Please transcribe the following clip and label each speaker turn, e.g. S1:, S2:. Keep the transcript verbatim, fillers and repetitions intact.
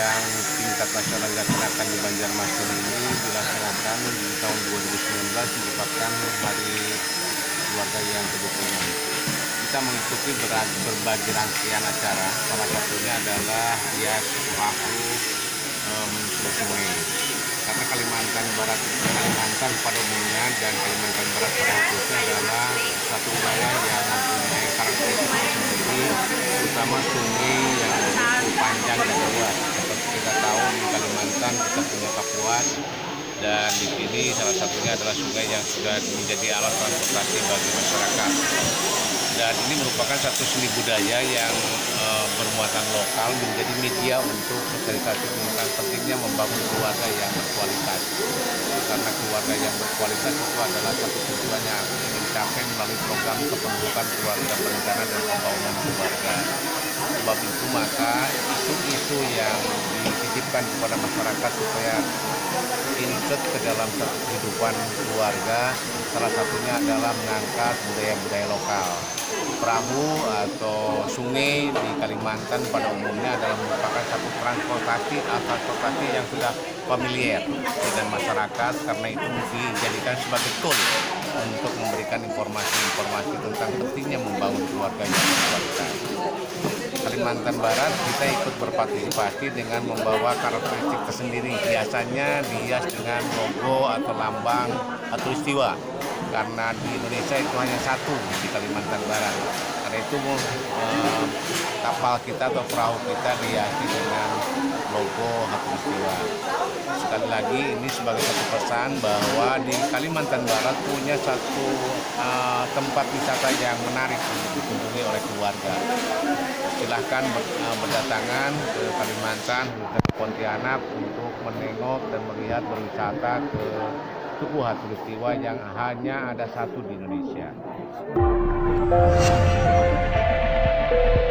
S1: yang tingkat nasional dilaksanakan di Banjarmasin ini dilaksanakan di tahun dua ribu sembilan belas merupakan Hari Keluarga yang ke dua puluh enam. Kita mengikuti berbagai rangkaian acara, salah satunya adalah hias perahu e, menyusuri sungai. Karena Kalimantan Barat, Kalimantan pada umumnya dan Kalimantan Barat pada khususnya adalah satu wilayah yang mempunyai karakteristik tersendiri, terutama sungai yang cukup panjang dan luas. Seperti kita tahu di Kalimantan kita punya Kapuas, dan di sini salah satunya adalah sungai yang sudah menjadi alat transportasi bagi masyarakat. Dan ini merupakan satu seni budaya yang e, bermuatan lokal, menjadi media untuk sosialisasi tentang pentingnya membangun keluarga yang berkualitas. Karena keluarga yang berkualitas itu adalah satu tujuan yang ingin dicapai melalui program kependudukan keluarga berencana dan pembangunan keluarga. Sebab itu maka isu-isu yang dititipkan kepada masyarakat supaya insert ke dalam kehidupan keluarga, salah satunya adalah mengangkat budaya-budaya lokal. Perahu atau sungai di Kalimantan pada umumnya adalah merupakan satu transportasi atau transportasi yang sudah familiar dengan masyarakat, karena itu dijadikan sebagai tool untuk memberikan informasi-informasi tentang pentingnya membangun keluarga yang berkualitas. Kalimantan Barat kita ikut berpartisipasi dengan membawa karakteristik tersendiri, biasanya dihias dengan logo atau lambang atau istiwa, karena di Indonesia itu hanya satu di Kalimantan Barat. Karena itu eh, kapal kita atau perahu kita dihiasi dengan logo atau istiwa. Sekali lagi ini sebagai satu pesan bahwa di Kalimantan Barat punya satu uh, tempat wisata yang menarik untuk dikunjungi oleh keluarga. Silahkan ber, uh, berdatangan ke Kalimantan, ke Pontianak untuk menengok dan melihat berwisata ke Tugu Khatulistiwa yang hanya ada satu di Indonesia.